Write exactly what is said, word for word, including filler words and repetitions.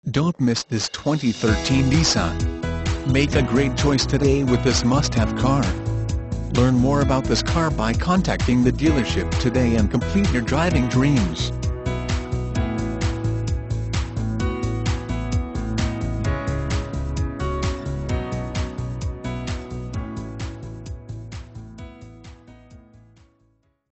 Don't miss this twenty thirteen Nissan. Make a great choice today with this must-have car. Learn more about this car by contacting the dealership today and complete your driving dreams.